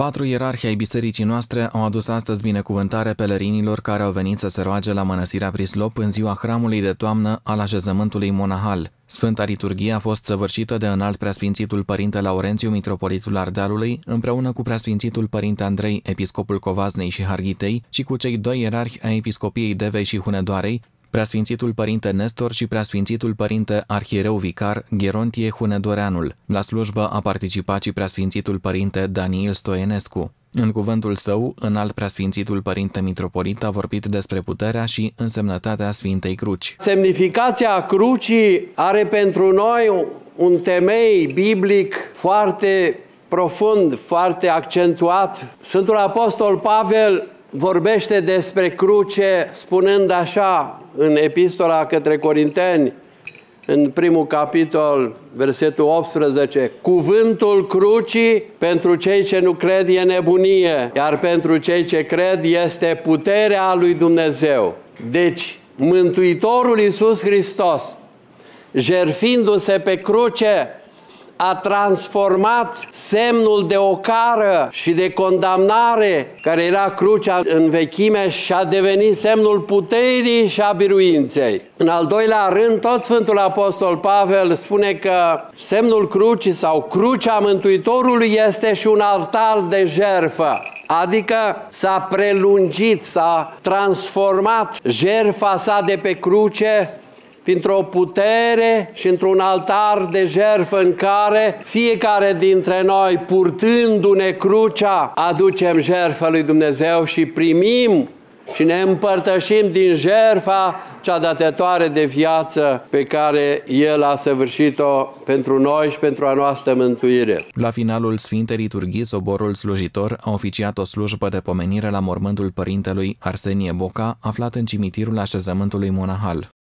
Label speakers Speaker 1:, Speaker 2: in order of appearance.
Speaker 1: 4 ierarhi ai bisericii noastre au adus astăzi binecuvântare pelerinilor care au venit să se roage la Mănăstirea Prislop în ziua hramului de toamnă al așezământului monahal. Sfânta liturghie a fost săvârșită de înalt preasfințitul părinte Laurențiu, mitropolitul Ardealului, împreună cu preasfințitul părinte Andrei, episcopul Covaznei și Harghitei, și cu cei 2 ierarhi ai episcopiei Devei și Hunedoarei, preasfințitul părinte Nestor și preasfințitul părinte arhiereu vicar Gherontie Hunedoreanul. La slujbă a participat și preasfințitul părinte Daniel Stoienescu. În cuvântul său, înalt preasfințitul părinte mitropolit a vorbit despre puterea și însemnătatea Sfintei Cruci.
Speaker 2: Semnificația crucii are pentru noi un temei biblic foarte profund, foarte accentuat. Sfântul Apostol Pavel vorbește despre cruce spunând așa în Epistola către Corinteni, în primul capitol, versetul 18: cuvântul crucii pentru cei ce nu cred e nebunie, iar pentru cei ce cred este puterea lui Dumnezeu. Deci, Mântuitorul Iisus Hristos, jertfindu-se pe cruce, a transformat semnul de ocară și de condamnare, care era crucea în vechime, și a devenit semnul puterii și a biruinței. În al doilea rând, tot Sfântul Apostol Pavel spune că semnul crucii sau crucea Mântuitorului este și un altar de jertfă. Adică s-a prelungit, s-a transformat jertfa sa de pe cruce printr-o putere și într-un altar de jertfă în care fiecare dintre noi, purtându-ne crucea, aducem jertfa lui Dumnezeu și primim și ne împărtășim din jertfa cea dătătoare de viață pe care El a săvârșit-o pentru noi și pentru a noastră mântuire.
Speaker 1: La finalul Sfintei Liturghii, soborul slujitor a oficiat o slujbă de pomenire la mormântul părintelui Arsenie Boca, aflat în cimitirul așezământului monahal.